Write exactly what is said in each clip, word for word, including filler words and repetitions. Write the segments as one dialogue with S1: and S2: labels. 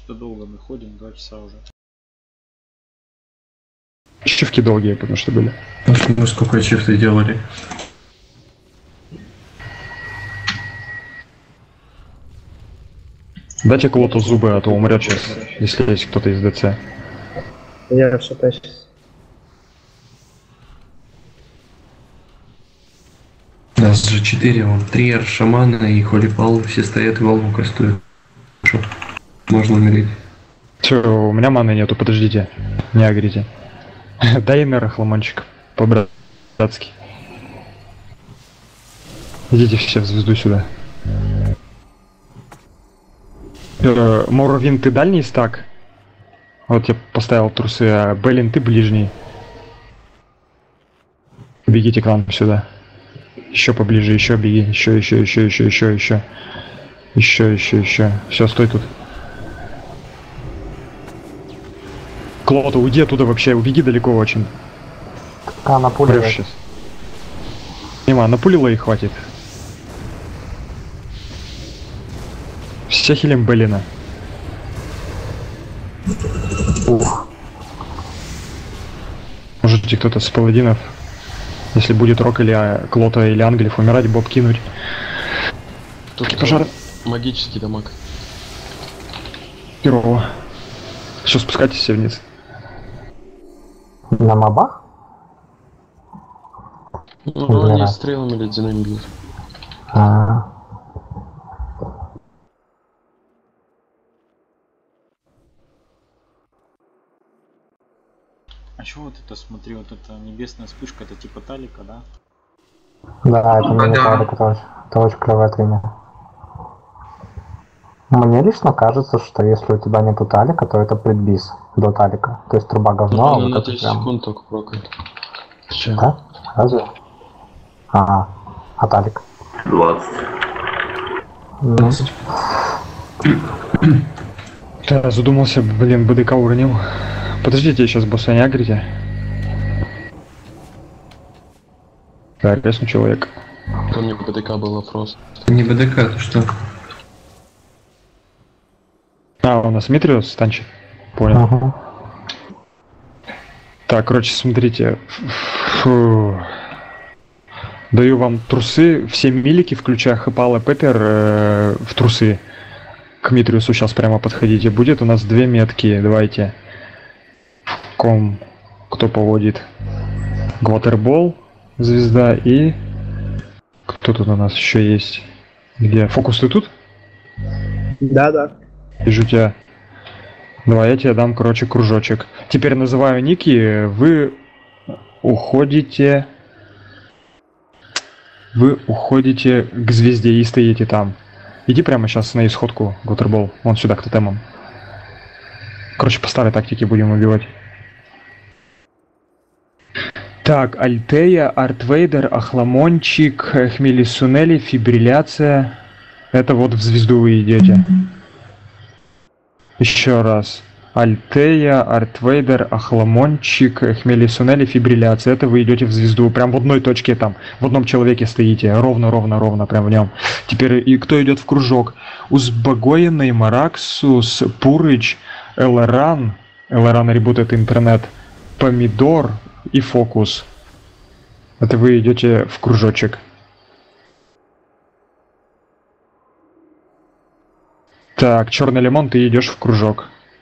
S1: Что-то долго мы ходим, два часа уже.
S2: Чифки долгие, потому что были.
S3: Мы сколько чифты делали?
S2: Дайте кого-то зубы, а то умрет сейчас, если есть кто-то из ДЦ.
S4: Я все тащусь.
S3: Нас же четыре, вон, три шамана и холипал, все стоят и волну кастуют. Шо? Можно умереть.
S2: Все, у меня маны нету, подождите. Не агрите. Дай инера, хламончик. По-братски. Идите все в звезду сюда. Э, Моровин, ты дальний стак? Вот я поставил трусы, а Беллин, ты ближний. Бегите к нам сюда. Еще поближе, еще беги, еще, еще, еще, еще, еще, еще. Еще, еще, еще. Все, стой тут. Клота, уйди оттуда вообще, убеги далеко очень.
S4: А, напулила.
S2: Сейчас. Нема, напулила и хватит. Все хилим Беллина.
S4: Ух.
S2: Можете кто-то с паладинов, если будет Рок или а, Клота или Ангелев умирать, боб кинуть.
S5: Тут
S2: Пожар.
S5: Магический дамаг.
S2: Первого. Все, спускайтесь все вниз.
S4: На мобах?
S5: Ну,
S4: Да.
S5: они стрелами ледяными бьют.
S4: А,
S1: А чего вот это, смотри, вот эта небесная вспышка, это типа талика, да?
S4: да, это мне
S3: Да.
S4: это, очень- это очень клевая тренер. Мне лично кажется, что если у тебя нету талика, то это предбис до талика. То есть труба говно,
S5: Ну,
S4: а
S5: она
S4: вот
S5: на
S4: это
S5: тридцать
S4: прям...
S5: секунд только прокает. Че?
S4: Да? Разве? Ага. А талик?
S6: двадцать.
S4: Ну,
S2: Да, задумался, блин, БДК уронил. Подождите, сейчас босса не агрите. Да, ресну человек.
S5: Там не БДК был вопрос.
S3: Не БДК, ты что?
S2: А, у нас Митриус танчит. Понял.
S4: ага.
S2: Так, короче, смотрите. Фу. Даю вам трусы, все милики, включая Хэпал и Пеппер, э, в трусы. К Митриусу сейчас прямо подходите. Будет у нас две метки, давайте. Ком, кто поводит? Гватербол, звезда и... Кто тут у нас еще есть? Где? Фокус, ты тут?
S4: Да, да.
S2: Вижу тебя. Давай, я тебе дам, короче, кружочек. Теперь называю ники, вы уходите... Вы уходите к звезде и стоите там. Иди прямо сейчас на исходку, Гватербол. Вон сюда, к тотемам. Короче, по старой тактике будем убивать. Так, Альтея, Артвейдер, Ахламончик, Хмели-Сунели, Фибрилляция. Это вот в звезду вы идете. Еще раз. Альтея, Артвейдер, Ахламончик, Хмели-Сунели, Фибрилляция. Это вы идете в звезду. Прям в одной точке там. В одном человеке стоите. Ровно, ровно, ровно. Прям в нем. Теперь и кто идет в кружок? Узбагоенный, Мараксус, Пурыч, Элэран. Элэран ребутает интернет. Помидор и Фокус. Это вы идете в кружочек. Так, черный лимон, ты идешь в кружок.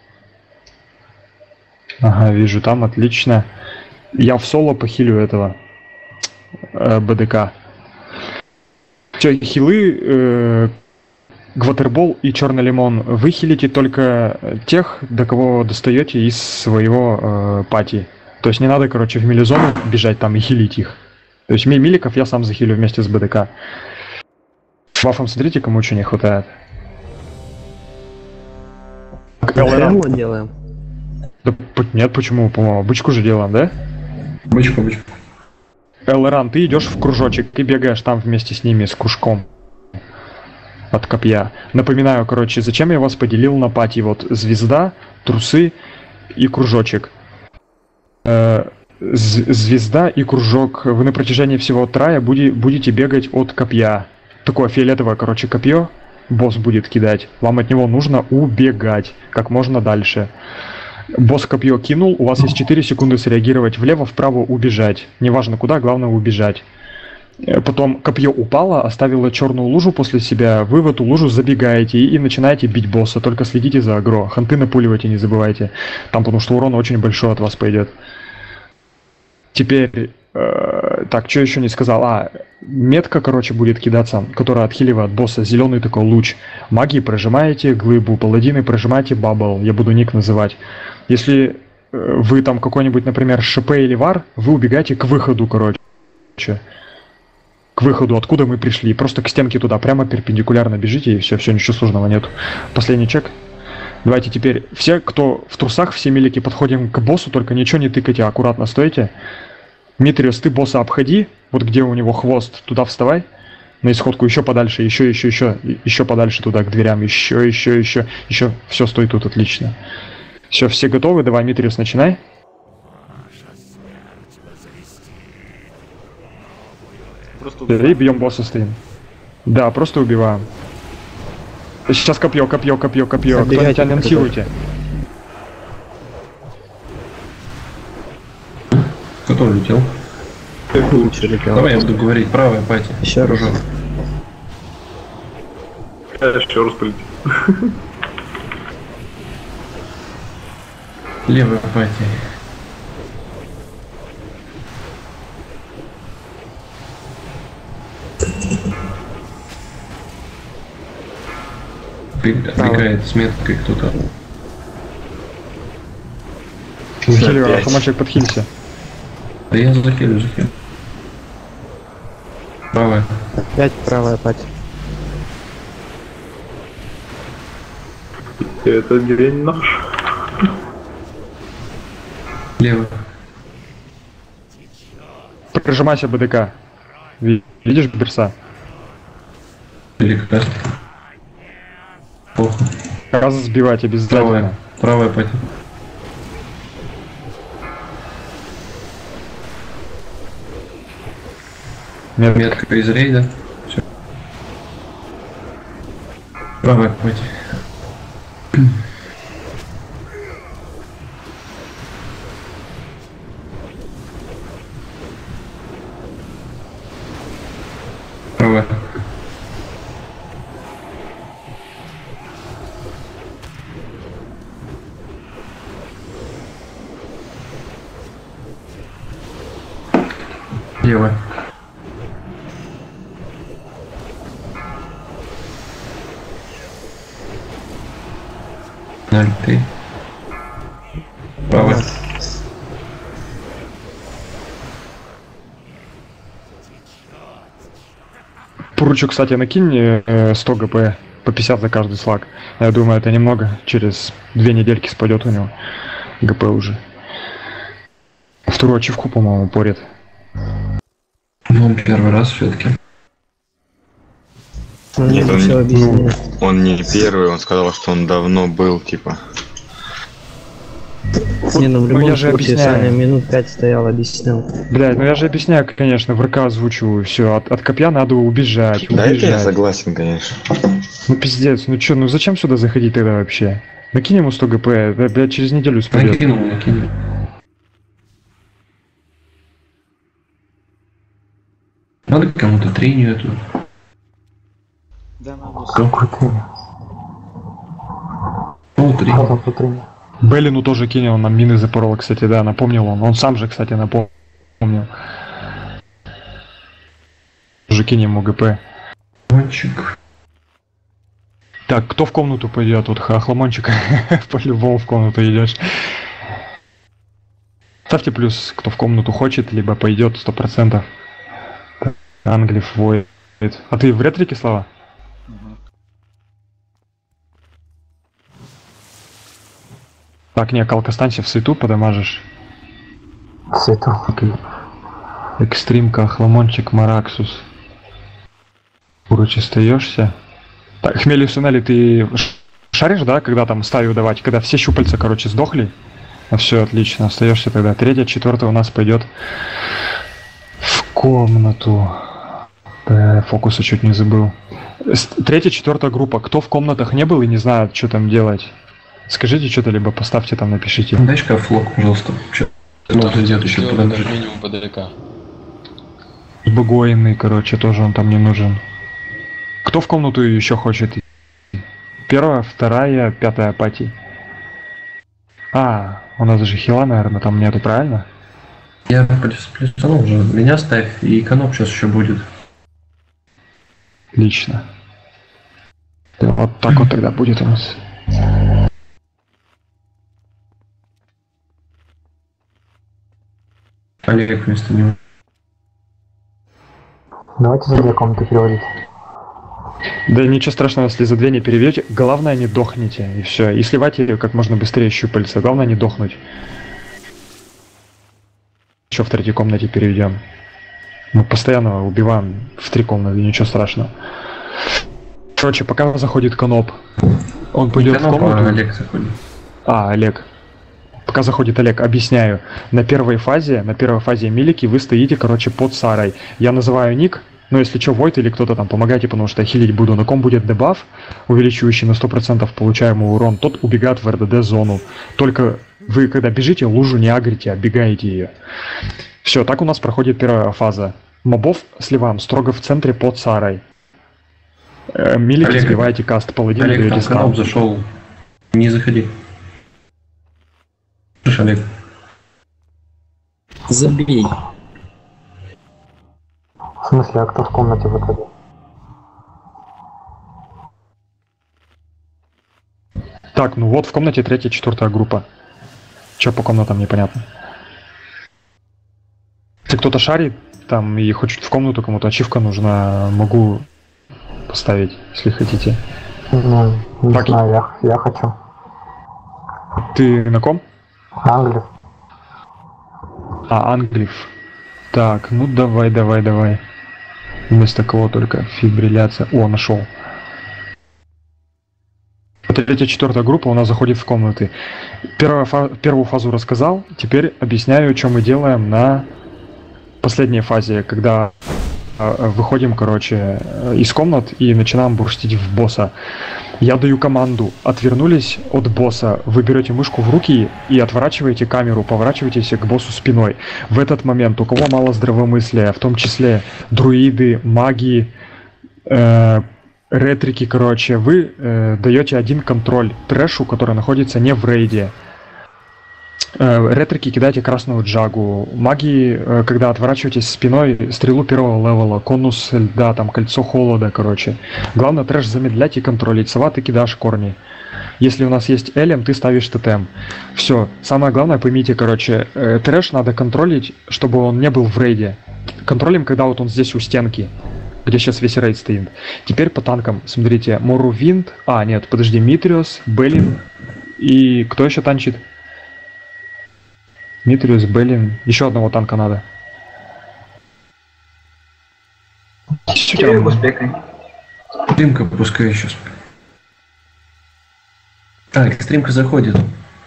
S2: Ага, вижу, там отлично. Я в соло похилю этого э, БДК. Все, хилы, э, Гватербол и черный лимон. Вы хилите только тех, до кого достаете из своего э, пати. То есть не надо, короче, в милизону бежать там и хилить их. То есть ми миликов я сам захилю вместе с БДК. Бафом смотрите, кому что не хватает.
S7: Прямо делаем.
S2: Да нет, почему? По-моему, бычку же делаем, да?
S3: Бычку, бычку.
S2: Элэран, ты идешь в кружочек и бегаешь там вместе с ними, с кружком. От копья. Напоминаю, короче, зачем я вас поделил на пати. Вот звезда, трусы и кружочек. Э, звезда и кружок. Вы на протяжении всего трая буди, будете бегать от копья. Такое фиолетовое, короче, копье. босс будет кидать, вам от него нужно убегать как можно дальше. Босс копье кинул, у вас есть четыре секунды среагировать влево, вправо, убежать. Неважно куда, главное убежать. Потом копье упало, оставило черную лужу после себя, вы в эту лужу забегаете и, и начинаете бить босса, только следите за агро. Ханты напуливайте, не забывайте, там потому что урон очень большой от вас пойдет. Теперь, э, так, что еще не сказал, а, метка, короче, будет кидаться, которая отхиливает босса, зеленый такой луч. Магии прожимаете глыбу, паладины прожимаете бабл, я буду ник называть. Если э, вы там какой-нибудь, например, ШП или вар, вы убегаете к выходу, короче. К выходу, откуда мы пришли. Просто к стенке туда, прямо перпендикулярно бежите, и все, все, ничего сложного нет. Последний чек. Давайте теперь, все, кто в трусах, все милики, подходим к боссу, только ничего не тыкайте, аккуратно стойте. Митриус, ты босса обходи, вот где у него хвост, туда вставай. На исходку еще подальше, еще, еще, еще, еще подальше туда, к дверям, еще, еще, еще, еще. Все, стой тут, отлично. Все, все готовы? Давай, Митриус, начинай. И бьем босса стоим. Да, просто убиваем. Сейчас копье, копье, копье, копье. Кто-нибудь анонсируйте.
S3: Кто улетел? Давай я буду говорить. Правая пати.
S7: Еще раз.
S6: Я еще раз полетел.
S3: Левая пати. Отвлекает с меткой кто-то.
S2: Захиливай, автоматчик, подхилься.
S3: Да я захилю, захилю. Правая.
S7: Опять правая пать.
S6: Это день наш.
S3: Левая.
S2: Прижимайся, БДК. Видишь берса?
S3: Великая. Плохо.
S2: Раз сбивать обязательно.
S3: Правая. Правая пати.
S2: Метка.
S3: Метка из рейда. Все. Правая пати. Правая. Левая. ноль три. Правая.
S2: Пуручу, кстати, накинь э, сто ГП по пятьдесят за каждый слаг. Я думаю, это немного. Через две недельки спадет у него ГП уже. Вторую ачивку, по-моему, порит.
S3: Ну, первый раз все-таки.
S7: Нет,
S8: он,
S7: все объяснил.
S8: Он не первый, он сказал, что он давно был, типа.
S7: Не, ну в
S2: Ну,
S7: любом
S2: я же
S7: случае
S2: объясняю.
S7: Саня минут пять стоял, объяснял.
S2: Блядь, ну я же объясняю, конечно, в РК озвучиваю. Все, от, от копья надо убежать,
S8: Да, это я
S2: убежать.
S8: согласен, конечно.
S2: Ну пиздец, ну чё, ну зачем сюда заходить тогда вообще? Накинь ему сто ГП, да, блядь, через неделю спадет.
S3: Накинул, накинул. Надо кому-то трению эту.
S1: Да, надо.
S4: Какой ты?
S3: Ну, трению.
S4: Что там тут тренер?
S2: Беллину тоже кинул, он нам мины запорол, кстати, да, напомнил он. Он сам же, кстати, напомнил. Тоже кинь ему ГП.
S3: Мальчик.
S2: Так, кто в комнату пойдет? Вот Хохломончик по-любому в комнату идешь. Ставьте плюс, кто в комнату хочет, либо пойдет сто процентов. Англиф воет. А ты в ретрике, Слава?
S1: Мгм.
S2: Так, не, Калка, останься в свету, подамажишь.
S4: Свету.
S2: Экстримка, Хламончик, Мараксус. Куруч, остаешься? Так, Хмели Сунели, ты шаришь, да, когда там стаю давать? Когда все щупальца, короче, сдохли? А все, отлично, остаешься тогда. Третья, четвертая у нас пойдет в комнату. Э, Фокуса чуть не забыл. С- Третья, четвертая группа. Кто в комнатах не был и не знает, что там делать? Скажите что-то, либо поставьте там, напишите.
S3: Дай шкаф флок, пожалуйста. Чё? Ну, вот идет еще
S5: Сделано
S3: туда
S5: как
S3: даже.
S5: минимум БДК.
S2: Богоинный, короче, тоже он там не нужен. Кто в комнату еще хочет? Первая, вторая, пятая пати. А, у нас же хила, наверное, там нету, правильно?
S3: Я плюс плюсанул уже. Меня ставь, и эконом сейчас еще будет.
S2: Лично. Да, вот так вот тогда будет у нас.
S3: Олег вместо него.
S4: Давайте за две комнаты переводить.
S2: Да ничего страшного, если за две не переведете. Главное, не дохните, и все. И сливайте как можно быстрее щупальца. Главное, не дохнуть. Еще в третьей комнате переведем. Мы постоянно убиваем в три комнаты, ничего страшного. Короче, пока заходит Коноп, он пойдет в
S3: Эконом, а
S2: комнату.
S3: Олег заходит.
S2: А, Олег. Пока заходит Олег, объясняю. На первой фазе, на первой фазе Милики вы стоите, короче, под Сарой. Я называю ник, но если что, Войт или кто-то там, помогайте, потому что я хилить буду. На ком будет дебаф, увеличивающий на сто процентов получаемый урон, тот убегает в эр дэ дэ-зону. Только вы, когда бежите, лужу не агрите, а бегаете ее. Все, так у нас проходит первая фаза. Мобов сливаем строго в центре под Сарой. Э, Милики
S3: Олег,
S2: сбиваете каст, паладина
S3: Олег,
S2: даете
S3: там
S2: стан.
S3: Коноп зашел. Не заходи. Слышь, Олег.
S7: Забей.
S4: В смысле, а кто в комнате выходил?
S2: Так, ну вот в комнате третья, четвертая группа. Че по комнатам непонятно. Если кто-то шарит там и хочет в комнату, кому-то ачивка нужна, могу поставить, если хотите.
S4: Не, не
S2: Так.
S4: знаю, я, я хочу.
S2: Ты на ком?
S4: Англис.
S2: А, Англиф. Так, ну давай, давай, давай. Вместо кого только фибрилляция. О, нашел. Третья, четвертая группа у нас заходит в комнаты. Первая фа- первую фазу рассказал, теперь объясняю, что мы делаем на последней фазе, когда э, выходим, короче, э, из комнат и начинаем бурстить в босса. Я даю команду, отвернулись от босса, вы берете мышку в руки и отворачиваете камеру, поворачиваетесь к боссу спиной. В этот момент, у кого мало здравомыслия, в том числе друиды, маги, э, ретрики, короче, вы э, даете один контроль трэшу, который находится не в рейде. Э, ретрики кидаете красную джагу. Маги, э, когда отворачиваетесь спиной, стрелу первого левела, конус льда, там кольцо холода, короче. Главное трэш замедлять и контролить. Сова ты кидаешь корни. Если у нас есть элем, ты ставишь тотем. Все. Самое главное, поймите, короче, э, трэш надо контролить, чтобы он не был в рейде. Контролим, когда вот он здесь у стенки, где сейчас весь рейд стоит. Теперь по танкам. Смотрите, Морувинд. А, нет, подожди, Митриос, Беллин. И кто еще танчит? Митриус, Беллин. Еще одного танка надо.
S3: Экстримка пускай сейчас. А, экстримка заходит.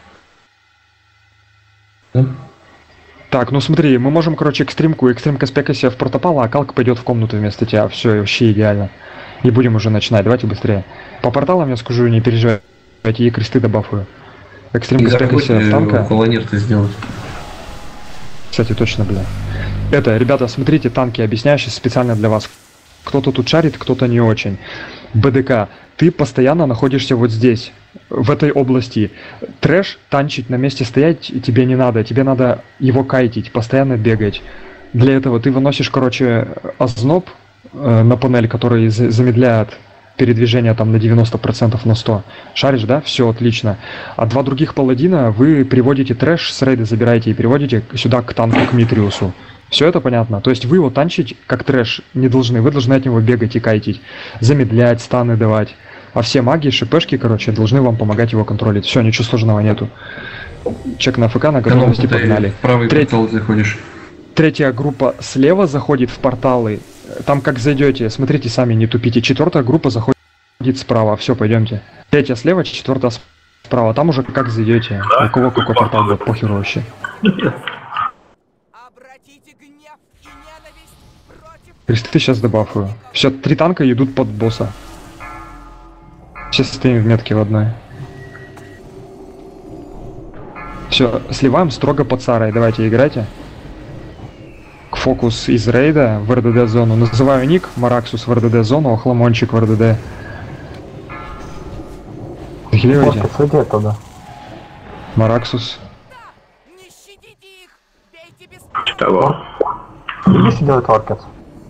S3: Да?
S2: Так, ну смотри, мы можем, короче, экстримку, экстримка спека себе в протопал, а Калк пойдет в комнату вместо тебя. Все, вообще идеально. И будем уже начинать, давайте быстрее. По порталам я скажу, не переживайте, и кресты добафую.
S3: Не
S2: Экстримка спека
S3: забудь
S2: себе в танка.
S3: колонер-то сделать.
S2: Кстати, точно, бля. Это, ребята, смотрите, танки, объясняю сейчас специально для вас. Кто-то тут шарит, кто-то не очень. БДК, ты постоянно находишься вот здесь, в этой области. Трэш танчить на месте стоять тебе не надо, тебе надо его кайтить, постоянно бегать. Для этого ты выносишь, короче, озноб э, на панель, который за- замедляет передвижение там на девяносто процентов на сто. Шаришь, да? Все, отлично. А два других паладина вы приводите трэш с рейда, забираете и переводите сюда к танку, к Митриусу. Все это понятно? То есть вы его танчить как трэш не должны, вы должны от него бегать и кайтить, замедлять, станы давать. А все маги, шипешки, короче, должны вам помогать его контролить. Все, ничего сложного нету. Чек на АФК, на готовности,
S3: Канал,
S2: погнали.
S3: в правый
S2: Треть-
S3: портал заходишь.
S2: Третья группа слева заходит в порталы. Там как зайдете, смотрите сами, не тупите. Четвертая группа заходит справа. Все, пойдемте. Третья слева, четвертая справа. Там уже как зайдете. У кого какой портал будет, похеру вообще.
S9: Обратите гнев и ненависть против
S2: Кресты сейчас добафаю. Все, три танка идут под босса. Все стоим в метке в одной. Все, сливаем строго под Сарой. Давайте, играйте. Фокус из рейда в эр дэ дэ-зону. Называю ник, Мараксус в эр дэ дэ-зону, Охламончик в эр дэ дэ. Захиливайте.
S4: Фокус, иди оттуда.
S2: Мараксус.
S6: Того.
S4: Иди сидел Оркет.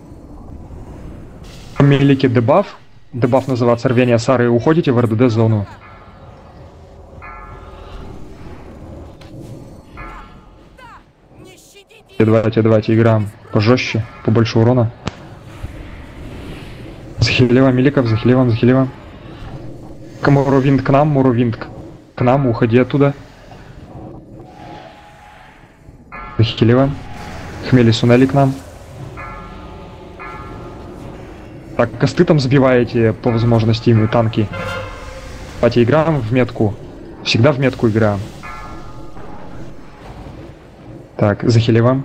S2: Мелики дебаф. Дебаф называется рвение Сары. И уходите в эр дэ дэ-зону. Давайте, давайте, играем пожестче, побольше урона. Захиливаем Меликов, захиливаем, захиливаем. Муровинд к нам, Муровинд к нам, уходи оттуда. Захиливаем. Хмели Сунели к нам. Так, косты там сбиваете по возможности ими, танки. Давайте играем в метку. Всегда в метку играем. Так, захиливаем.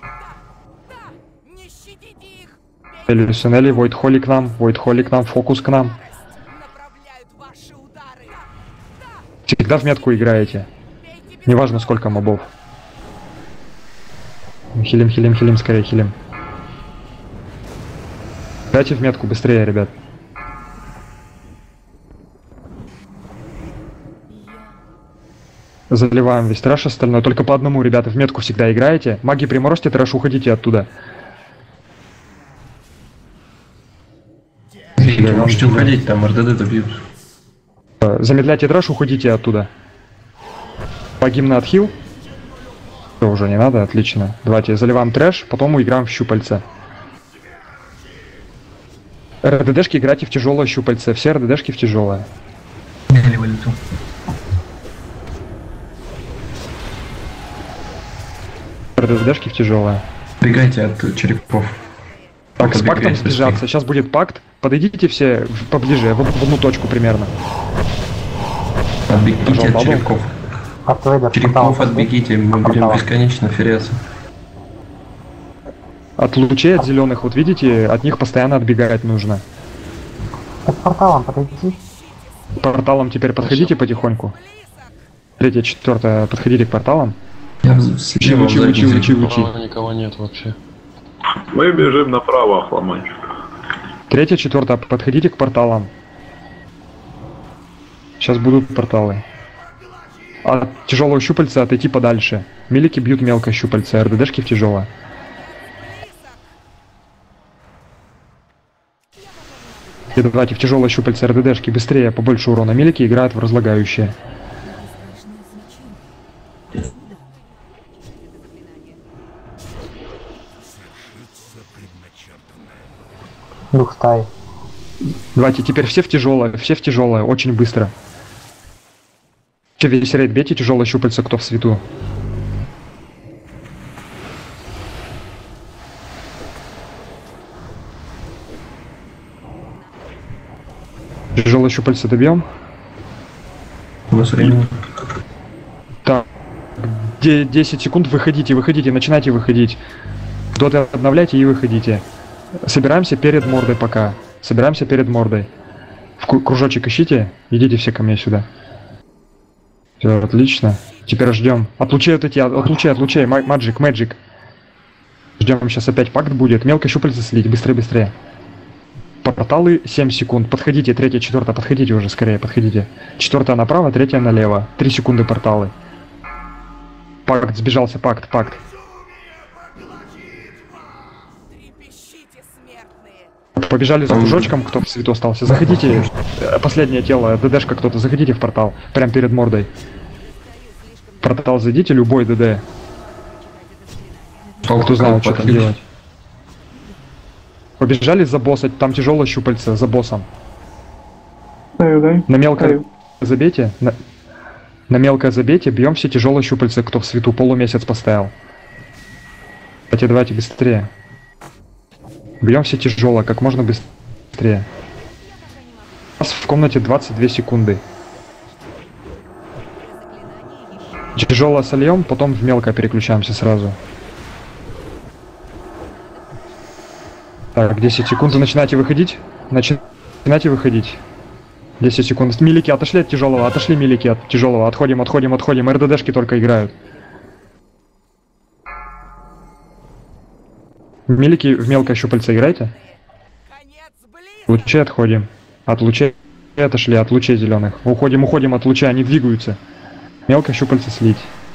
S2: Хмели Сунели, Войд Холли к нам, Войд Холли к нам, фокус к нам. Всегда в метку играете. Неважно сколько мобов. Хилим, хилим, хилим, скорее хилим. Играйте в метку быстрее, ребят. Заливаем весь трэш остальное. Только по одному, ребята, в метку всегда играете. Маги приморозьте трэш, уходите оттуда.
S3: Вы можете уходить, там эр дэ дэ добьют.
S2: Замедляйте трэш, уходите оттуда. Погиб на отхил. Все, уже не надо, отлично. Давайте заливаем трэш, потом мы играем в щупальца. эр дэ дэшки играйте в тяжелое щупальце. Все эр дэ дэшки в тяжелое. эр дэ дэшки в тяжелое.
S3: Бегайте от черепов.
S2: Так, с пактом сближаться. Сейчас будет пакт. Подойдите все поближе, в, в одну точку примерно.
S3: Отбегите от черепков.
S4: Автовейдер,
S3: Черепков отбегите, мы будем бесконечно феряться.
S2: От лучей, от зеленых, вот видите, от них постоянно отбегать нужно.
S4: К порталам подойти.
S2: К порталам теперь подходите потихоньку. Третья, четвертая, подходите к порталам.
S3: Я
S2: Лучи, лучи, лучи, лучи, лучи.
S5: Никого нет вообще.
S6: Мы бежим направо, Охламончик.
S2: Третья, четвертая, подходите к порталам. Сейчас будут порталы. От тяжелого щупальца отойти подальше. Милики бьют мелко щупальца, эр дэ дэшки в тяжелое. И давайте в тяжелое щупальце эр дэ дэшки быстрее, побольше урона. Милики играют в разлагающее.
S4: Дух стаи.
S2: Давайте теперь все в тяжелое, все в тяжелое, очень быстро. Че, весь рейд бейте тяжелое щупальце, кто в свету. Тяжелое щупальце добьем.
S3: У нас время.
S2: Так, десять секунд, выходите, выходите, начинайте выходить. Доты обновляйте и выходите. Собираемся перед мордой пока. Собираемся перед мордой. В кружочек ищите, идите все ко мне сюда. Все, отлично. Теперь ждем. От лучей вот эти, от лучей, от лучей, маджик, мэджик. Ждем, сейчас опять пакт будет. Мелко щупальца слить, быстрее, быстрее. Порталы семь секунд. Подходите, третья, четвертая, подходите уже скорее, подходите. Четвертая направо, третья налево. три секунды порталы. Пакт, сбежался, пакт, пакт. Побежали за кружочком, кто в свету остался. Заходите, последнее тело, ДДшка кто-то, заходите в портал, прям перед мордой. В портал зайдите, любой ДД. Кто знает, что там делать. Побежали за босса, там тяжелое щупальце, за боссом. На мелкое забейте, на, на мелкое забейте, бьем все тяжелые щупальца, кто в свету, полумесяц поставил. Давайте, давайте, быстрее. Бьем все тяжелое, как можно быстрее. У нас в комнате двадцать две секунды. Тяжелое сольем, потом в мелкое переключаемся сразу. Так, десять секунд, начинайте выходить. Начинайте выходить. десять секунд. Милики, отошли от тяжелого, отошли милики от тяжелого. Отходим, отходим, отходим. РДДшки только играют. Милики в мелкое щупальце играйте. Лучей отходим. От лучей отошли, от лучей зеленых. Уходим, уходим от луча, они двигаются. Мелкое щупальце слить.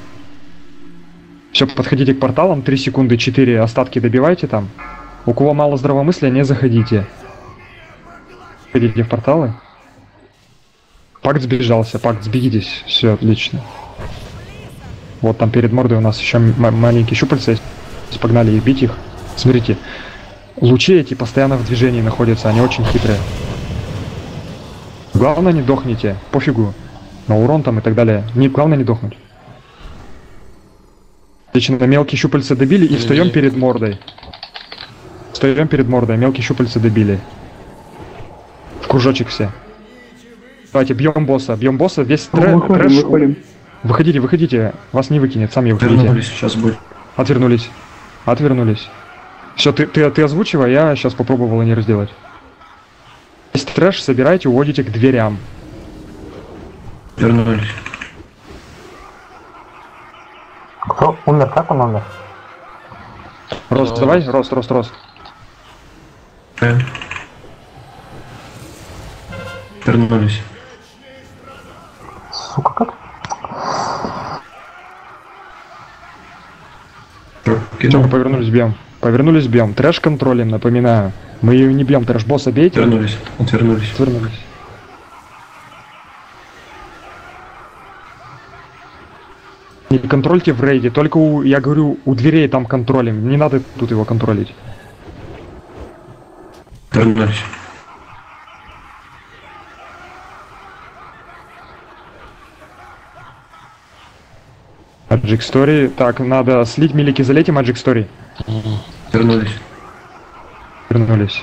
S2: Все, подходите к порталам, три секунды, четыре, остатки добивайте там. У кого мало здравомыслия, не заходите. Ходите в порталы. Пакт сбежался, пакт, сбегитесь. Все, отлично. Вот там перед мордой у нас еще маленькие щупальца есть. Погнали их, бить их. Смотрите. Лучи эти постоянно в движении находятся, они очень хитрые. Главное не дохните, пофигу. На урон там и так далее. Не, главное не дохнуть. Отлично, мелкие щупальца добили и встаем перед мордой. Встаем перед мордой, мелкие щупальца добили. В кружочек все. Давайте, бьем босса, бьем босса, весь трэ
S3: выходим,
S2: трэш.
S3: выходим.
S2: Выходите, выходите, вас не выкинет, сами выходите.
S3: Вернулись, сейчас будет.
S2: Отвернулись. Отвернулись. Все, ты, ты, ты озвучивай, я сейчас попробовал не разделать. Весь трэш собирайте, уводите к дверям.
S3: Вернулись.
S4: Кто умер? Как он умер?
S2: Рост, давай, рост, рост, рост.
S3: Э. Вернулись.
S4: Сука, как?
S2: Все, мы повернулись, бьем. Повернулись, бьем. Трэш контролем, напоминаю. Мы ее не бьем, трэш босса бейте.
S3: Вернулись, отвернулись.
S2: Отвернулись. Не контрольте в рейде, только у, я говорю, у дверей там контролем. Не надо тут его контролить.
S3: Вернулись.
S2: Magic Story. Так, надо слить милики, залейте Magic Story.
S3: Вернулись.
S2: Вернулись.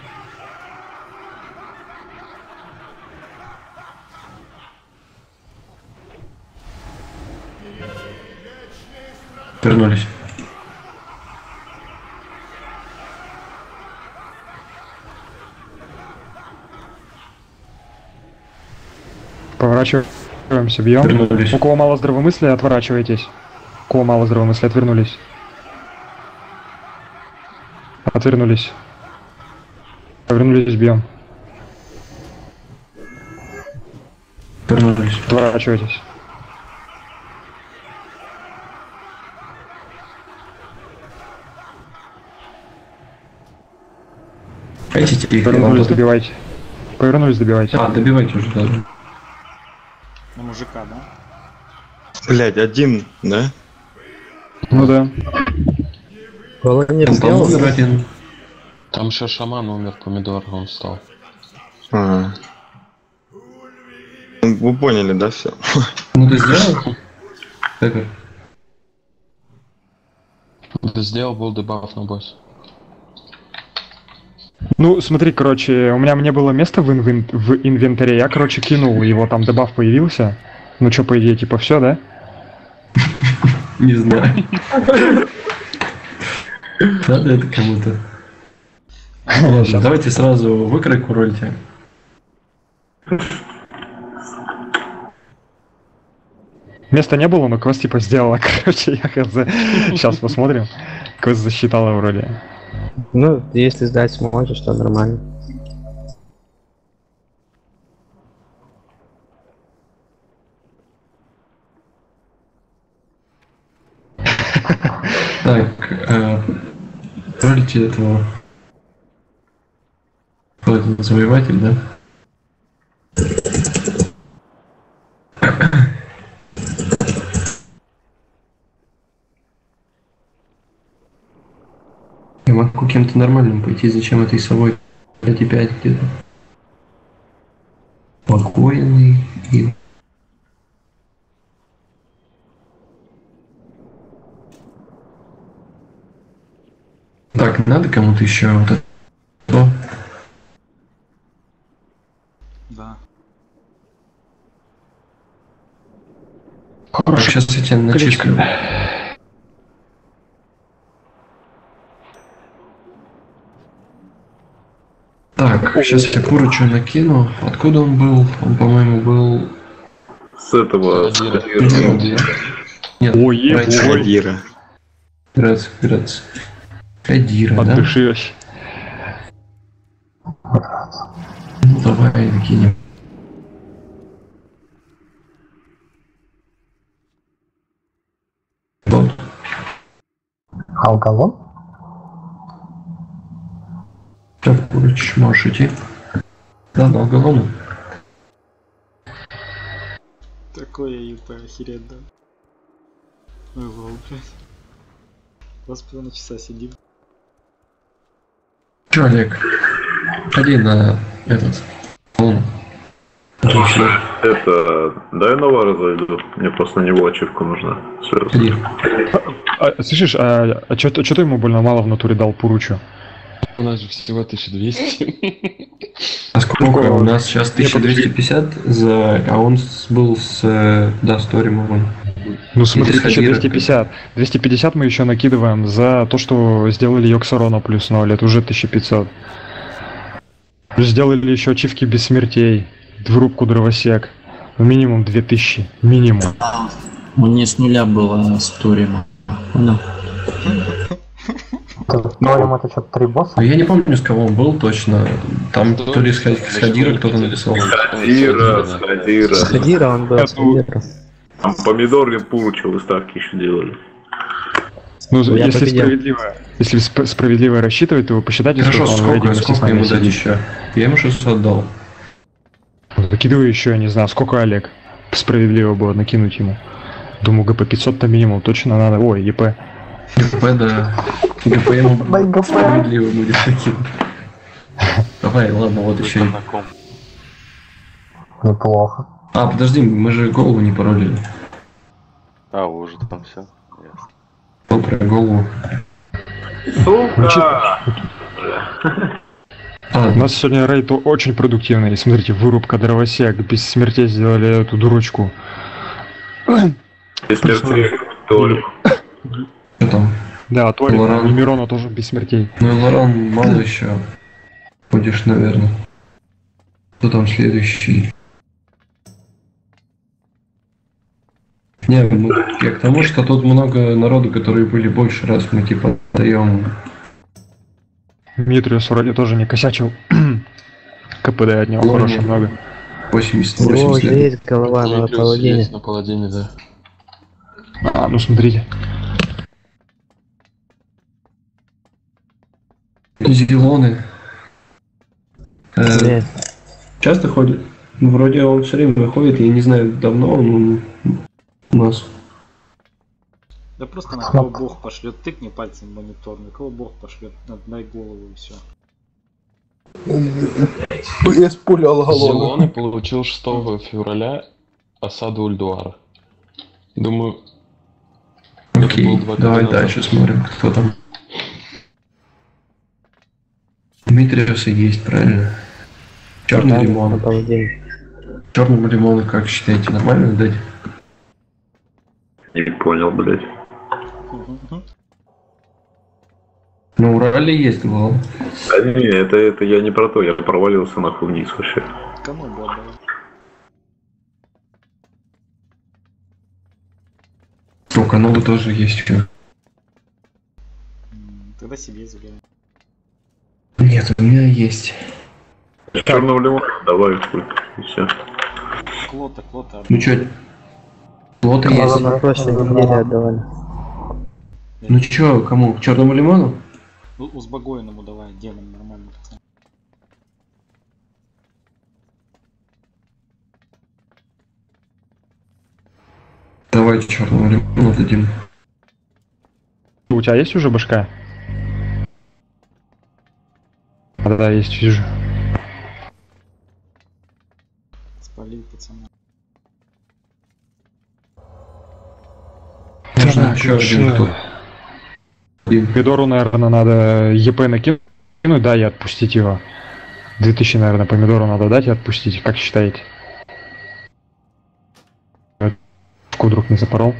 S3: Вернулись.
S2: Поворачиваемся, бьем.
S3: Вернулись.
S2: У кого мало здравомыслия, отворачивайтесь. У кого мало здравомыслия, отвернулись. Отвернулись. Повернулись, бьем.
S3: Вернулись.
S2: Отворачивайтесь.
S3: Хотите их?
S2: Повернулись, добивайте. Повернулись, добивайте.
S3: А, добивайте уже даже.
S1: На мужика, да?
S8: Блять, один, да?
S2: Ну да.
S7: Волонер сделал?
S3: Помогу один.
S5: Там еще шаман умер, помидор, он встал.
S8: А. Вы поняли, да, все?
S3: Ну ты сделал? Так.
S5: Ты сделал, был дебаф на босс.
S2: Ну, смотри, короче, у меня не было места в, инвен... в инвентаре, я, короче, кинул его, там дебаф появился. Ну что, по идее, типа все, да?
S3: Не знаю. Надо это кому-то. Ладно, давайте сразу выкройку рольте.
S2: Места не было, но квест типа сделала, короче, я хз. Сейчас посмотрим. Квест засчитала вроде.
S7: Ну, если сдать сможешь, то нормально.
S3: Так, э, рольте этого. Кто это, завоеватель, да? Я могу кем-то нормальным пойти, зачем этой совой пять и пять где-то? Спокойный и... Так, надо кому-то еще вот это? Что?
S1: Да.
S3: Так, сейчас я тебя начислю. Так, сейчас я Курычу накину. Откуда он был? Он, по-моему, был...
S6: С этого... с
S5: Кадира.
S6: Кадира.
S5: Кадира.
S3: Нет,
S2: Ой,
S3: раньше.
S2: ой.
S8: Кадира.
S3: Грац, Грац. Кадира, да?
S2: Отдышилась.
S3: Ну, давай накинем. Вот.
S4: Алгалон?
S3: Так, Курыч, можешь идти. Да, на Алгалону.
S1: Такое ЮП, охереть, да. Ой, вау, блядь. Два с половиной часа сидим.
S3: Чё, Олег? Ходи на этот... Алгалон. Отлично.
S6: Это... Дай Навара зайду. Мне просто на него ачивка нужна. Сразу.
S3: Ходи.
S2: А, слышишь, а, а что ты ему больно мало в натуре дал Пуручу?
S5: У нас же всего тысяча двести.
S3: А сколько? У нас сейчас тысяча двести пятьдесят, за... а он с- был с... э, Да, с Торимовым.
S2: Ну смотри,
S3: Или с Хадира.
S2: двести пятьдесят. двести пятьдесят мы еще накидываем за то, что сделали Йоксарона плюс ноль, это уже тысяча пятьсот. Плюс сделали еще ачивки без смертей, врубку дровосек. Минимум две тысячи. Минимум.
S9: Мне с нуля было с Торима. Понял?
S4: Торим это что-то три босса?
S3: Но я не помню, с кого он был точно. Там то ли с Ха- с Хадира кто-то написал.
S6: Кадира, с Кадира.
S7: С Хадира он был, с Хадира.
S6: Там помидор и пурчевые ставки еще делали.
S2: Ну,
S7: Я
S2: если
S7: победил.
S2: справедливо, если сп- справедливо рассчитывать, то вы посчитайте,
S3: Хорошо,
S2: сколько он в
S3: сколько,
S2: рейтинге с
S3: сколько
S2: нами
S3: ему дать
S2: сидит.
S3: еще? Я ему шестьсот дал.
S2: Закидываю еще, я не знаю, сколько Олег. Справедливо было накинуть ему. Думаю, ГП пятьсот-то минимум точно надо. Ой, ЕП.
S3: ГП, да. ГП ему
S4: Дай ГП.
S3: справедливо будет накинуть. Давай, ладно, вот еще.
S4: Неплохо.
S3: А, подожди, мы же голову не паролили.
S8: А, уже там все.
S3: Вот про голову.
S6: Сука!
S3: А,
S2: У нас сегодня рейд очень продуктивный. Смотрите, вырубка дровосек, без смертей сделали эту дурочку.
S6: Без смертей, Толик.
S3: что там?
S2: Да, Тори
S3: Лоран.
S2: и Мирона тоже без смертей.
S3: Ну и Лоран мало еще. Будешь, наверное. Кто там следующий? Не, ну, я к тому, что тут много народу, которые были больше раз, мы типа даем.
S2: Митриус вроде тоже не косячил. КПД от него
S3: Ладно.
S2: хорошее много.
S3: восемьдесят
S7: У него
S3: восемьдесят
S7: уже
S3: лет.
S7: есть голова на
S5: Димитриус
S7: паладине.
S5: есть на паладине, да.
S2: А, ну смотрите.
S3: Зелоны. Э,
S7: Нет.
S3: часто ходит? Ну, вроде он все время ходит, я не знаю, давно он у нас.
S1: Да просто на кого бог пошлет, тыкни пальцем в монитор, на кого бог пошлет, дай голову и все.
S10: Я спулял голову.
S5: Зелоны получил шестого февраля осаду Ульдуара. Думаю,
S3: Окей,
S5: был два
S3: давай
S5: года
S3: дальше
S5: назад.
S3: смотрим, кто там. Дмитриуса есть, правильно. Черный
S7: Да,
S3: лимон.
S7: на паладине.
S3: Черному лимону, как считаете, нормально дать?
S6: Не понял, блядь.
S3: На Урале есть голова.
S6: А не, это, это я не про то, я провалился нахуй вниз вообще.
S1: Кому бы отдавать?
S3: У канала тоже есть что.
S1: М, Тогда себе забирай.
S3: Нет, у меня есть.
S6: Черного лимона давай хуй, и все.
S1: Клота, клота.
S3: Ну чё, лота
S7: Кого
S3: есть.
S7: на прошлой неделе отдавали.
S3: Ну чё, кому? Черному лимону?
S1: Ну, узбагоенному давай, делаем нормально, пацан.
S3: Давай черному лимону дадим.
S2: У тебя есть уже башка? А, да, да, есть, вижу.
S1: Спалил пацана.
S3: Можно еще один кто?
S2: Помидору, наверное, надо ЕП накинуть, да, и отпустить его. две тысячи, наверное, помидору надо дать и отпустить, как считаете? Вдруг не запорол?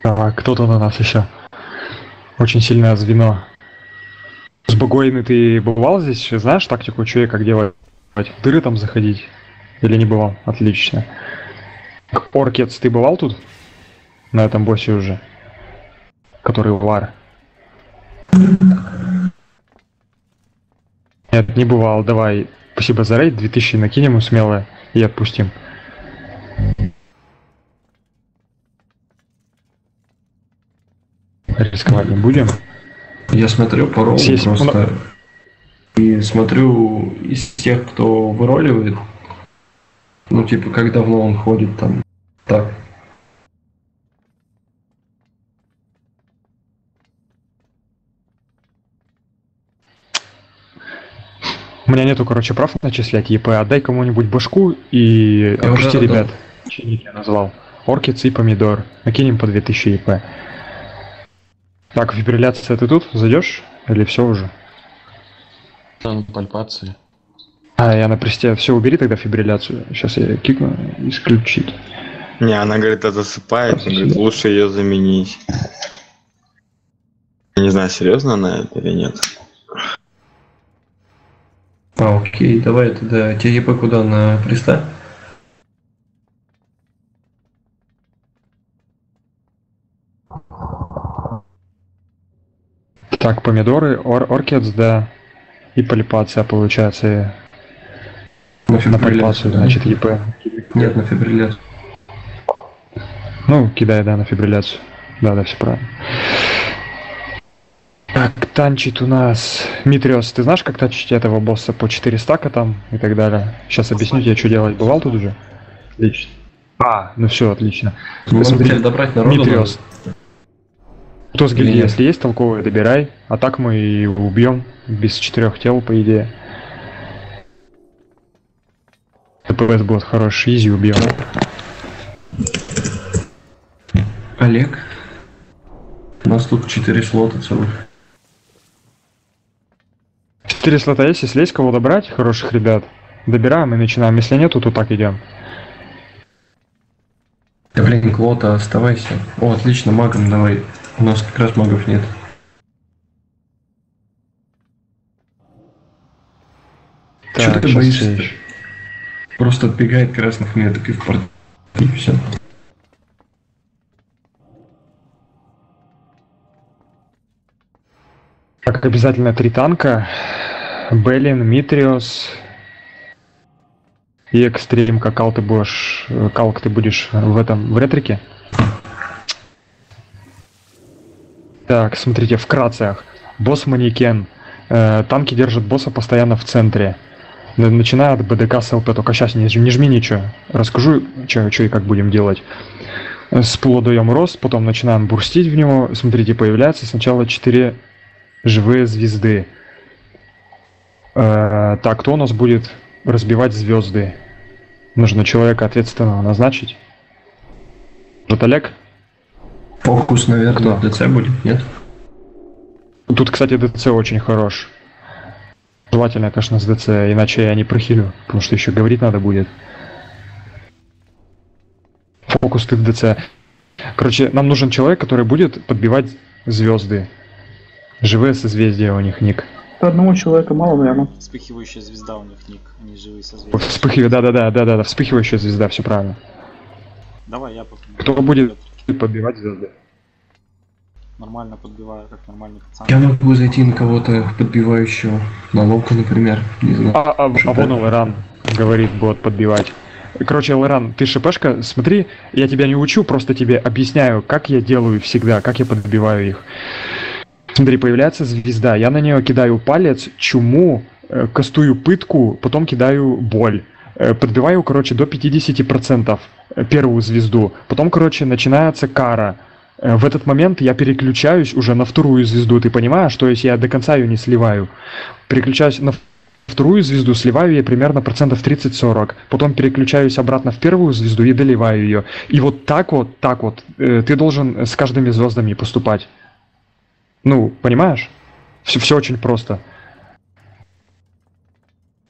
S2: Давай, кто-то на нас еще. Очень сильное звено. С Багуэйны ты бывал здесь? Знаешь тактику, что и как делать? В дыры там заходить? Или не бывал? Отлично. Оркец, ты бывал тут? На этом боссе уже? Который вар. Нет, не бывал. Давай. Спасибо за рейд. две тысячи накинем смело и отпустим. Рисковать не будем.
S3: Я смотрю по роллу
S2: Съесть.
S3: просто. И смотрю из тех, кто выроливает. Ну, типа, как давно он ходит там. Так.
S2: У меня нету, короче, прав начислять ЕП. Отдай кому-нибудь башку и
S3: Я
S2: отпусти
S3: уже
S2: ребят. Чиник я назвал. Оркиц и помидор. Накинем по две тысячи ЕП. Так, фибрилляция ты тут? Зайдешь? Или все уже?
S5: Там пальпации.
S2: А, я на престе. Все, убери тогда фибрилляцию. Сейчас я кикну. Исключить.
S8: Не, она говорит, это засыпает, она говорит, лучше ее заменить. Я не знаю, серьезно она это или нет.
S3: А, окей, давай тогда. Тебе ЕП куда? На приста?
S2: Так, помидоры, ор оркец, да. И пальпация получается.
S3: На
S2: На пальпацию,
S3: да?
S2: значит, ЕП.
S3: Нет, на фибрилляцию.
S2: Ну, кидай, да, на фибрилляцию. Да, да, все правильно. Так, танчит у нас Митриос. Ты знаешь, как танчить этого босса по четыре стака там и так далее? Сейчас объясню тебе, что делать. Бывал тут уже? Отлично. А, ну все, отлично.
S3: Мы
S2: Смотри,
S3: хотели добрать народу.
S2: Митриос. Кто с гильдии,
S3: Нет.
S2: если есть толковые, добирай. А так мы и убьем без четырех тел, по идее. ТПС будет хороший, изи убьем.
S3: Олег. У нас тут четыре слота целых.
S2: Четыре слота есть, если есть кого добрать, хороших ребят, добираем и начинаем. Если нету, то так идем.
S3: Да блин, Клота, оставайся. О, отлично, магом давай. У нас как раз магов нет. Чё
S2: Так,
S3: ты
S2: щас
S3: боишься?
S2: я-
S3: Просто отбегает красных меток и в порт. И все.
S2: Так, обязательно три танка. Беллин, Митриос и Экстрим. Как кал ты будешь, э, калк ты будешь в этом, в ретрике? Так, смотрите, вкратце. Босс манекен. Э, танки держат босса постоянно в центре. Н- Начиная от БДК с ЛП, только сейчас не, ж- не жми ничего. Расскажу, что и как будем делать. Э, С пула даем рост, потом начинаем бурстить в него. Смотрите, появляется сначала четыре живые звезды. Э, так, кто у нас будет разбивать звезды? Нужно человека ответственного назначить. Вот Олег?
S3: Фокус, наверное,
S2: Кто?
S3: ДЦ будет, нет?
S2: Тут, кстати, ДЦ очень хорош. Желательно, конечно, с ДЦ, иначе я не прохилю, потому что еще говорить надо будет. Фокус ты в ДЦ. Короче, нам нужен человек, который будет подбивать звезды. Живые созвездия у них ник.
S10: Одного человека мало, наверное.
S1: Вспыхивающая звезда у них ник, они живые созвездия.
S2: Вспыхивает, да-да-да, да-да-да, вспыхивающая звезда, все правильно.
S1: Давай я попробую.
S2: Кто будет подбивать звезды?
S1: Нормально подбиваю, как нормальный пацан.
S3: Я могу зайти на кого-то подбивающего. На ловку, например. Не знаю.
S2: А, а, а вон Лоран говорит, будет подбивать. Короче, Лоран, ты шипешка, смотри, я тебя не учу, просто тебе объясняю, как я делаю всегда, как я подбиваю их. Смотри, появляется звезда, я на нее кидаю палец, чуму, э, кастую пытку, потом кидаю боль. Э, подбиваю, короче, до пятидесяти процентов первую звезду. Потом, короче, начинается кара. Э, в этот момент я переключаюсь уже на вторую звезду, ты понимаешь? То есть я до конца ее не сливаю. Переключаюсь на вторую звезду, сливаю ее примерно процентов тридцать-сорок. Потом переключаюсь обратно в первую звезду и доливаю ее. И вот так вот, так вот, э, ты должен с каждыми звездами поступать. Ну, понимаешь? Все, все очень просто.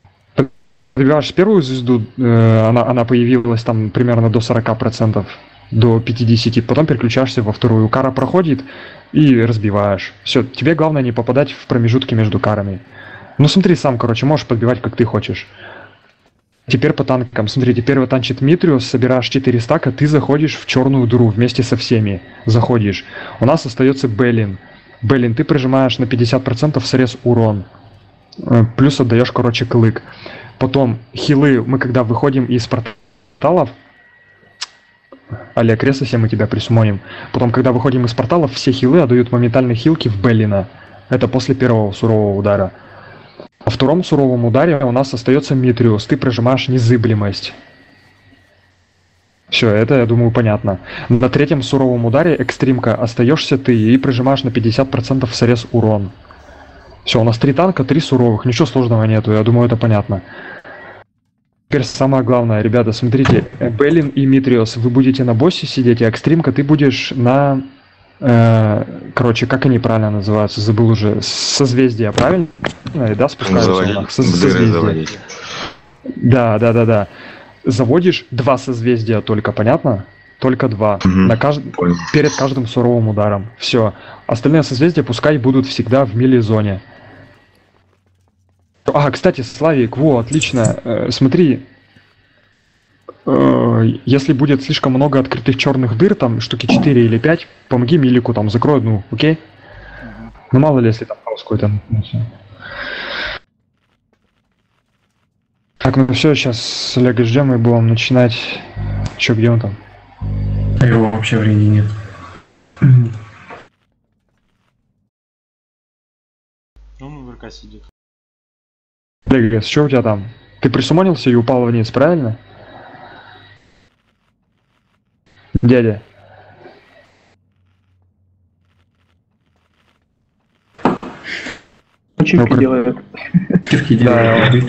S2: Добиваешь первую звезду, э, она, она появилась там примерно до сорока процентов. до пятидесяти, потом переключаешься во вторую. Кара проходит и разбиваешь. Все, тебе главное не попадать в промежутки между карами. Ну смотри сам, короче, можешь подбивать как ты хочешь. Теперь по танкам. Смотрите, первый танчит Митриус, собираешь четыре стака, ты заходишь в черную дыру вместе со всеми. Заходишь. У нас остается Беллин. Беллин, ты прижимаешь на пятьдесят процентов срез урон. Плюс отдаешь, короче, клык. Потом хилы, мы когда выходим из порталов, Олег, резко все мы тебя присумоним. Потом, когда выходим из порталов, все хилы отдают моментальные хилки в Беллина. Это после первого сурового удара. Во втором суровом ударе у нас остается Митриус. Ты прожимаешь незыблемость. Все, это, я думаю, понятно. На третьем суровом ударе экстримка остаешься ты и прожимаешь на пятьдесят процентов срез урон. Все, у нас три танка, три суровых. Ничего сложного нету, я думаю, это понятно. Теперь самое главное, ребята, смотрите. Беллин и Митриус, вы будете на боссе сидеть, а экстримка ты будешь на... Короче, как они правильно называются, забыл уже. Созвездия, правильно? Да, спускаются. Созвездия. Да, да, да, да. Заводишь два созвездия только, понятно? Только два. Mm-hmm. На кажд... Перед каждым суровым ударом. Все. Остальные созвездия пускай будут всегда в мили-зоне. А, кстати, Славик, во, отлично. Э, смотри. Если будет слишком много открытых черных дыр, там штуки четыре или пять, помоги Милику, там закрой одну, окей? Ну мало ли, если там хаос какой-то. Так, ну все, сейчас с Олега ждем и будем начинать. Че, где он там?
S3: А его вообще времени нет.
S1: Он в РК сидит.
S2: Олег, что у тебя там? Ты присумонился и упал вниз, правильно? Дядя.
S10: Ачивки
S2: ну,
S10: делают.
S3: Ачивки делают.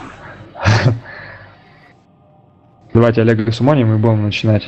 S2: Давайте Олега сумоним и будем начинать.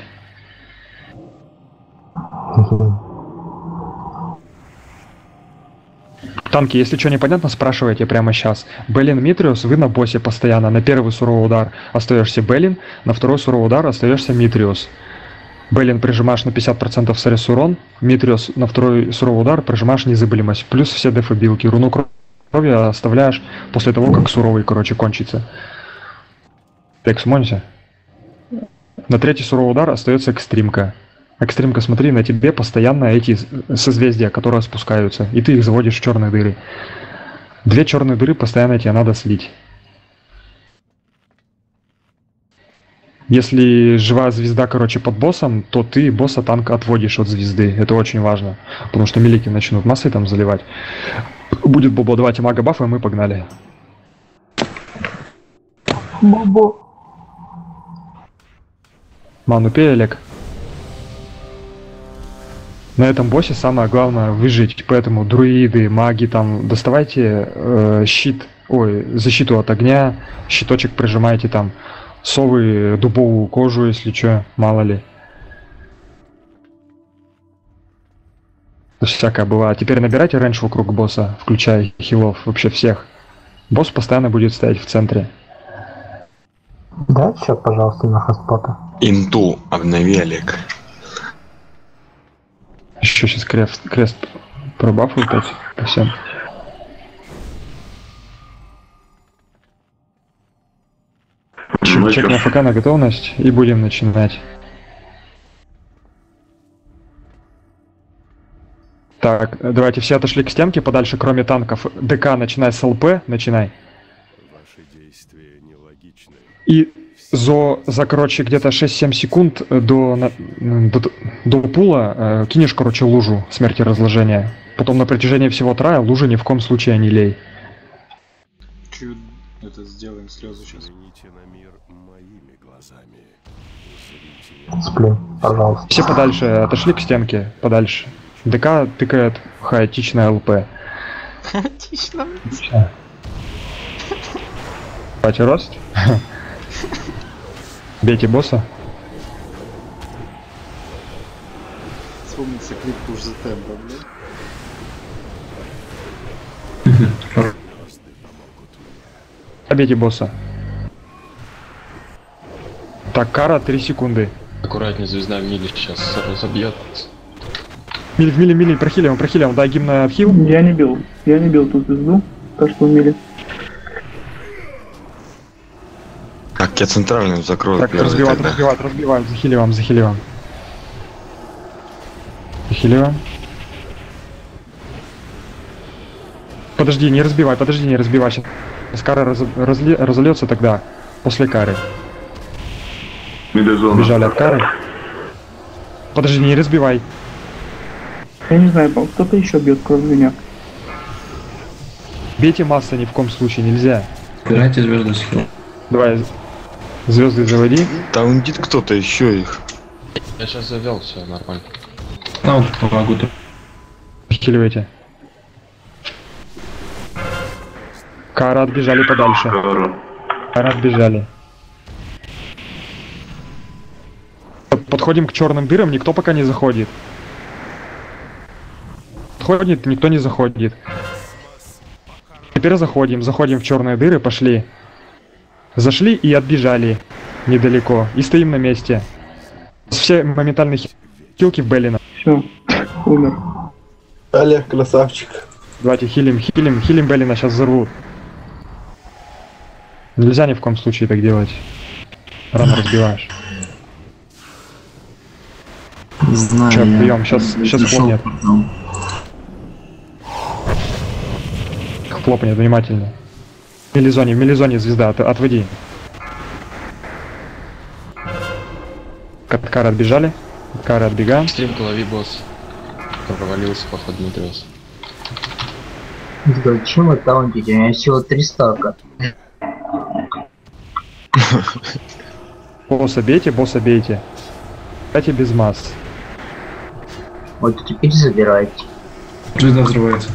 S2: Танки, если что непонятно, спрашивайте прямо сейчас. Беллин, Митриус, вы на боссе постоянно. На первый суровый удар остаешься Беллин, на второй суровый удар остаешься Митриус. Беллин прижимаешь на пятьдесят процентов срез урон, Митриус на второй суровый удар прижимаешь незыблемость, плюс все дефобилки. Руну крови оставляешь после того, как суровый, короче, кончится. Так, сумонься. На третий суровый удар остается экстримка. Экстримка, смотри, на тебе постоянно эти созвездия, которые спускаются, и ты их заводишь в черные дыры. Две черные дыры постоянно тебе надо слить. Если живая звезда, короче, под боссом, то ты босса танка отводишь от звезды. Это очень важно. Потому что милики начнут массой там заливать. Будет Бобо, давайте мага бафа, и мы погнали.
S10: Бобо.
S2: Ману пей, Олег. На этом боссе самое главное выжить. Поэтому друиды, маги там, доставайте э, щит, ой, защиту от огня, щиточек прижимайте там. Совы, дубовую кожу, если что, мало ли. Всякое бывает. Теперь набирайте рейндж вокруг босса, включая хилов, вообще всех. Босс постоянно будет стоять в центре.
S4: Дай счет, пожалуйста, на хостпота.
S8: Инту обнови, Олег.
S2: Еще сейчас крест, крест пробафу опять по всем. Чек на ФК на готовность и будем начинать. Так, давайте все отошли к стенке подальше, кроме танков. ДК, начинай с ЛП, начинай.
S11: Ваши действия нелогичны.
S2: И за, за короче, где-то шесть-семь секунд до, до, до пула э, кинешь, короче, лужу смерти разложения. Потом на протяжении всего трая лужи ни в коем случае не лей.
S1: Чуть это сделаем слезы сейчас.
S4: Сплю, пожалуйста.
S2: Все подальше, отошли к стенке, подальше. ДК тыкает хаотичное ЛП.
S1: Хаотично.
S2: Давайте рост. Бейте босса.
S1: Вспомнится клип Push the Tempo, блядь.
S2: Бейте босса. Так, Кара, три секунды.
S5: Аккуратнее, звезда в миле сейчас разобьет.
S2: Мили, в мили, мили, прохилим, прохилим, дай гимна обхил.
S10: Я не бил. Я не бил ту звезду. То, что умели.
S8: Так, я центральным закрою
S2: Так,
S8: первый
S2: разбивать,
S8: тогда.
S2: разбивать, разбивать, захиливаем, захиливаем. Захиливаем. Подожди, не разбивай, подожди, не разбивай. Сейчас кара раз, разли, разольется тогда, после кары.
S6: Милизона.
S2: Бежали от кары. Подожди, не разбивай.
S10: Я не знаю, кто-то еще бьет, кроме меня.
S2: Бейте масса ни в коем случае, нельзя.
S3: Убирайте звезды с хил.
S2: Давай, звезды заводи.
S8: Таунтит кто-то еще их.
S5: Я сейчас завел, все нормально.
S3: На вот помогу.
S2: Хиливайте. Кара отбежали подальше. Кара отбежали. Подходим к черным дырам, никто пока не заходит. Подходит, никто не заходит. Теперь заходим, заходим в черные дыры, пошли. Зашли и отбежали недалеко. И стоим на месте. Все моментальные хилки в Беллина.
S10: Все, умер.
S12: Олег, красавчик.
S2: Давайте хилим, хилим, хилим Беллина, сейчас взорвут. Нельзя ни в коем случае так делать. Рано разбиваешь.
S9: Не знаю.
S2: Че,
S9: я
S2: прием, сейчас, сейчас
S9: зашел
S2: хлопнет.
S9: в портал.
S2: Хлопнет, внимательно. В мелизоне, в мелизоне звезда, от, отводи. От кары отбежали. От кары отбегаем.
S5: Стримку лови, босс. Провалился, походу, Дмитриос.
S13: Зачем вы таунтите? У меня всего три стака.
S2: Босса бейте, босса бейте. Кстати, без масс.
S13: Вот теперь забирайте.
S3: Звезда взрывается.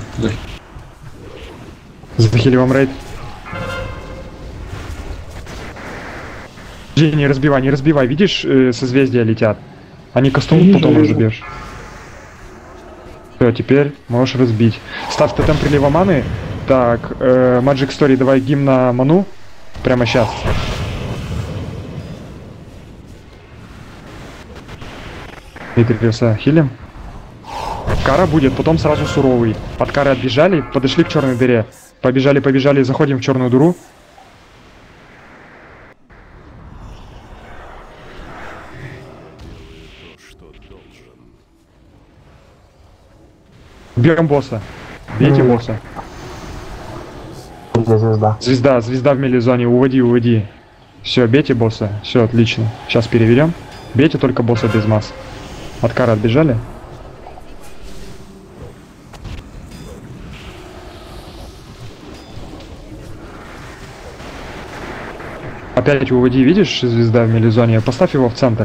S2: Захиливаем рейд. Жень, не разбивай, не разбивай. Видишь, э, созвездия летят. Они кастуют, потом разобьешь. Все, теперь можешь разбить. Ставь тотем прилива маны. Так, э, Magic Story, давай гимн на ману. Прямо сейчас. Дмитриуса хилим. Кара будет, потом сразу суровый. От кары отбежали, подошли к черной дыре. Побежали, побежали, заходим в черную дыру. Бьем босса. Бейте босса.
S4: Где звезда?
S2: Звезда, звезда в мелизоне, уводи, уводи. Все, бейте босса. Все, отлично. Сейчас переведем. Бейте только босса без масс. От кары отбежали. Опять уводи, видишь, звезда в мелизоне. Поставь его в центр.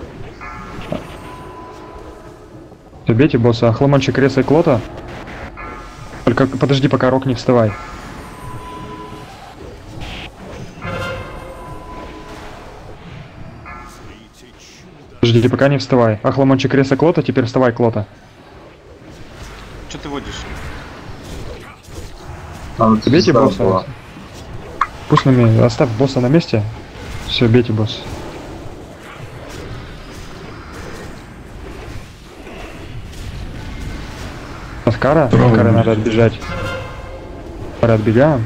S2: Все, бейте босса. Охламончик, ресай Клота. Только подожди, пока Рок не вставай. Подожди, пока не вставай. Охламончик, ресай Клота, теперь вставай, Клота.
S14: Че ты водишь?
S13: Там
S2: Бейте босса. Была. Пусть на месте. Оставь босса на месте. Все, бейте босса. От Кара? От Кары надо отбежать. Кара отбегаем.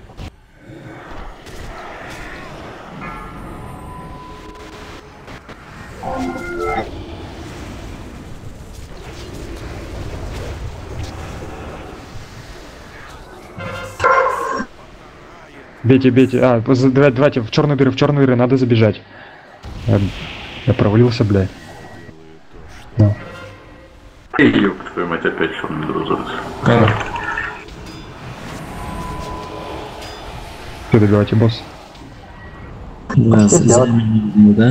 S2: Бейте, бейте. А, давайте, давайте в черную дыру, в черную дыру, надо забежать. Я, я провалился, блядь. Ну.
S6: Эй, ёб твою мать, опять черную дыру зараз.
S2: Все, добивайте, босс.
S9: Да, слезами, да?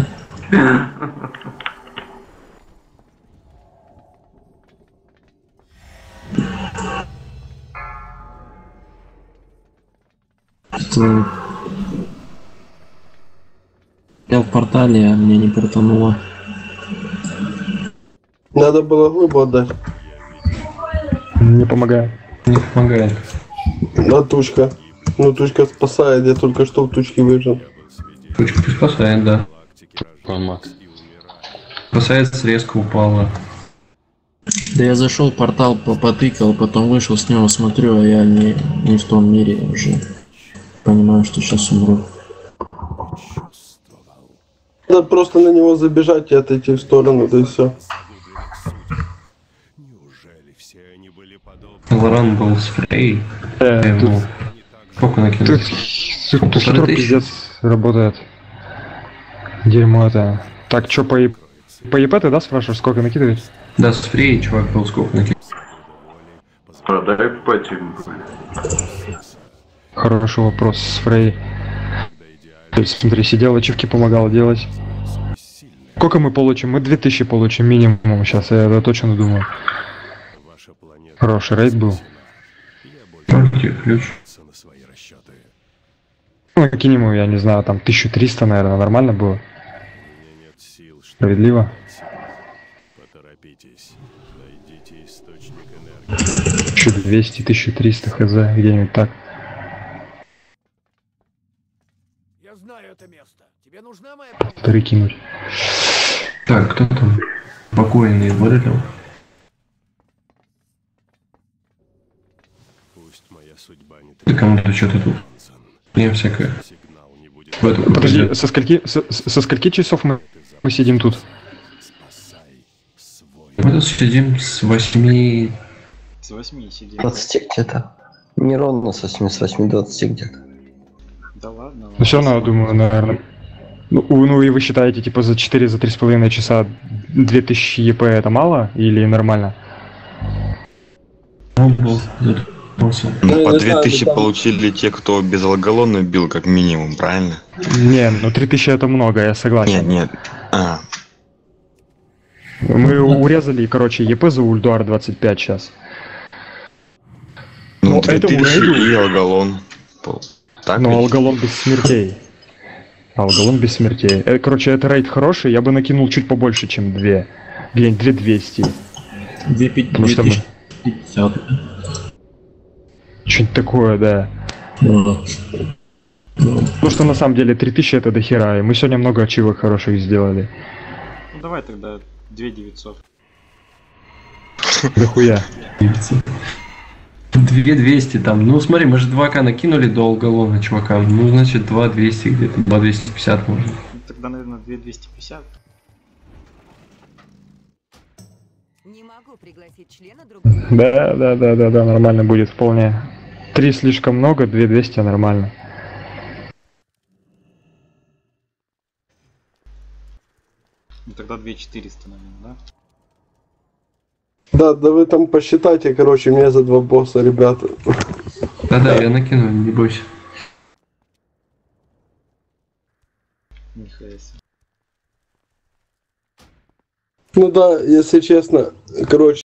S9: Что... Я в портале, а мне не портануло.
S12: Надо было глыбу отдать.
S2: Не помогает.
S3: Не помогает.
S12: А тучка. Ну тучка спасает, я только что в тучке выжил.
S3: Тучка спасает, да.
S5: Маг.
S3: Спасается резко упала.
S9: Да я зашел, портал по- потыкал, потом вышел с него, смотрю, а я не, не в том мире уже. Понимаю, что сейчас умру.
S12: Надо просто на него забежать и отойти в сторону, да и все.
S3: Лоран был с Фрей.
S2: Э,
S3: Я ему... Сколько накинул?
S2: Тут, тут хитро пиздец работает. Дерьмо это. Так, чё по, еп- по ЕП ты, да, спрашиваешь, сколько накидывает?
S3: Да, с Фрей чувак был сколько накинул.
S6: Продай пати.
S2: Хороший вопрос с Фрей. То есть, смотри, сидел, ачивки помогал делать. Сколько мы получим? Мы две тысячи получим минимум сейчас, я это точно думаю. Хороший рейд был.
S3: Где ключ?
S2: Ну, кинем ему, я не знаю, там тысяча триста, наверное, нормально было. Справедливо. тысяча двести, тысяча триста хз, где-нибудь так.
S11: Я знаю это место. Тебе нужна моя
S2: Полторы кинуть.
S3: Так, кто там? Покойный вырылил. Да кому-то что-то тут. Не всякое. В эту-
S2: Подожди, со скольки, со, со скольки часов мы, мы сидим тут?
S3: Мы тут сидим с восьми...
S1: С восьми сидим.
S7: двадцать где-то. Не ровно с восьми, с восьми двадцати где-то.
S1: Да ладно.
S2: Ну все равно, я думаю, наверное. Ну, у- ну и вы считаете, типа, за четыре, за три с половиной часа две тысячи ЕП это мало или нормально?
S3: Он был тут.
S8: Ну, по две тысячи получили те, кто без алголона бил, как минимум, правильно?
S2: Не, ну три тысячи это много, я согласен.
S8: Нет, нет. А,
S2: Мы урезали, короче, ЕП за ульдуар двадцать пять сейчас.
S8: ну,
S2: Ну,
S8: две
S2: этому
S8: тысячи
S2: рейду-
S8: и алголон. Пол- Так
S2: Но
S8: ведь?
S2: алголон без смертей. Алголон без смертей. Э, Короче, это рейд хороший, я бы накинул чуть побольше, чем две. Где-нибудь две двести.
S9: две
S2: Потому что мы...
S9: тысячи пятьдесят.
S2: Что-нибудь такое, да.
S9: Ну,
S2: Ну что на самом деле три тысячи это дохера, и мы сегодня много ачивок хороших сделали.
S1: Ну давай тогда две девятьсот.
S2: Дохуя.
S3: две двести там. Ну смотри, мы же два ка накинули до алголона чувакам. Ну значит два двести где-то, два двести пятьдесят можно.
S1: Ну, тогда, наверное, две двести пятьдесят.
S15: Не могу пригласить члена другого.
S2: Да, да, да, да, да, нормально будет вполне. Три слишком много, две двести нормально.
S1: Ну тогда две четыреста, наверное, да?
S12: Да, да вы там посчитайте, короче, мне за два босса, ребята.
S3: Да-да, я накину, не бойся.
S1: Нихуя себе.
S12: Ну да, если честно, короче.